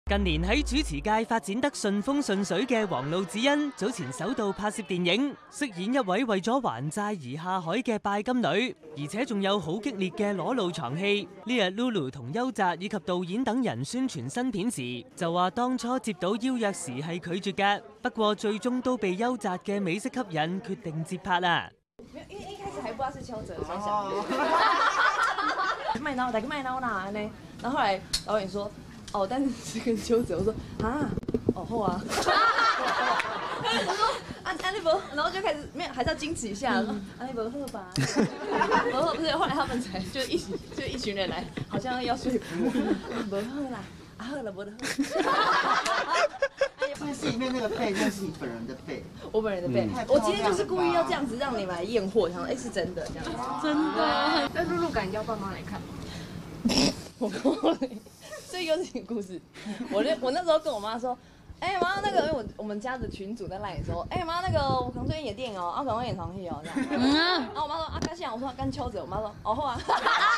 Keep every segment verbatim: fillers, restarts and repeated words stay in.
近年喺主持界發展得順風順水嘅黃路子欣，早前首度拍攝電影，飾演一位為咗還債而下海嘅拜金女，而且仲有好激烈嘅裸露床戲。呢日 Lulu 同邱澤以及導演等人宣傳新片時，就話當初接到邀約時係拒絕嘅，不過最終都被邱澤嘅美色吸引，決定接拍啦。 因為一開始還不知道是邱澤，才想麥當來個麥當娜呢，然後後來導演說。哦，但是是跟邱澤，我說啊，哦好啊，我說啊安利伯，然後就開始沒有，還是要矜持一下，說安利伯喝吧，然後不是，後來他們才就一起就一群人來，好像要說服我，伯喝啦，啊喝了伯的喝。 那戲裡面那個背，那是你本人的背， 我本人的背，我今天就是故意要這樣子讓你們來驗貨，想說哎是真的這樣子， 真的。那露露感要爸媽來看嗎？ 我告訴你。所以又是一個故事，我就我那時候跟我媽說，哎、欸、媽，那個因為我我們家的群組在那裡說，哎、欸、媽，那個我可能最近演電影哦，啊可能會演床戲哦這樣，嗯、然後我媽說啊跟現我說跟邱澤，我媽說哦好啊，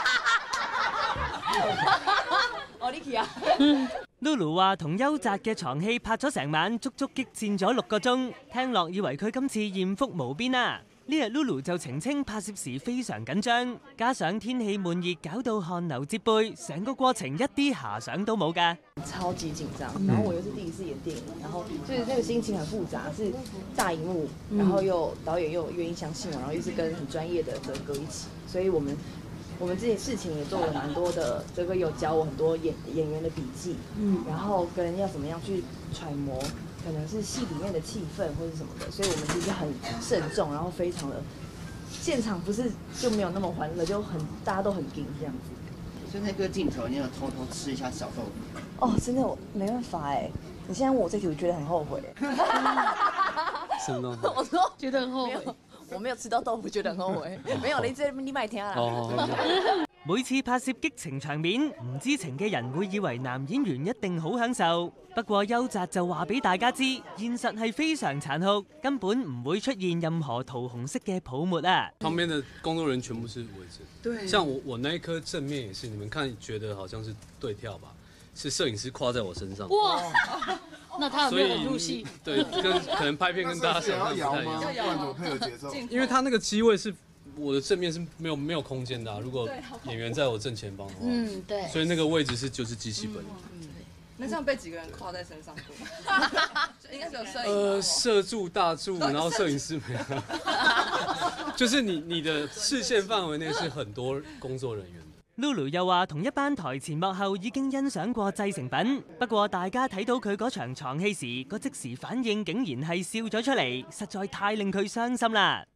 哦你去啊。 Lulu 話同邱澤嘅床戲拍咗成晚，足足激戰咗六個鐘，聽落以為佢今次豔福無邊啊！呢日 Lulu 就澄清拍攝時非常緊張，加上天氣悶熱，搞到汗流浹背，成個過程一啲遐想都冇㗎。 超級緊張，然後我又是第一次演電影，然後就是那個心情很複雜，是大熒幕，然後又導演又願意相信我，然後又是跟很專業的澤哥一起，所以我們我們這件事情也做了蠻多的，澤哥有教我很多演演員的筆記，嗯，然後跟要怎麼樣去揣摩。可能是戲裡面的氣氛或者什麼的，所以我們其實很慎重，然後非常的現場不是就沒有那麼歡樂，就很大家都很緊這樣子。 所以那個鏡頭你有偷偷吃一下小豆腐？ 哦，真的我沒辦法哎，你現在問我這題，我覺得很後悔。 什麼？ 我說覺得很後悔， 我沒有吃到豆腐，覺得很後悔。沒有，你這你咪聽啦。 每次拍攝激情場面，唔知情嘅人會以為男演員一定好享受。不過邱澤就話俾大家知，現實係非常殘酷，根本唔會出現任何桃紅色嘅泡沫啊。 旁邊的工作人員全部是圍着， 對， 像我我那一顆正面也是，你們看覺得好像是對跳吧？是攝影師跨在我身上。 哇，那他有沒有很入戲？ 對，跟可能拍片跟大家想象不太一樣。 要搖嗎？配合節奏。 因為他那個機位是我的正面是沒有沒有空間的、啊，如果演員在我正前方的話， 嗯，對， 所以那個位置是就是機器本。 嗯， 那這樣被幾個人跨在身上過？應該是有攝影。 呃，攝助、大助，然後攝影師沒有。就是你你的視線範圍內是很多工作人員的。 Lulu 又話同一班台前幕後已經欣賞過製成品，不過大家睇到佢嗰場床戲時，個即時反應竟然係笑咗出嚟，實在太令佢傷心啦。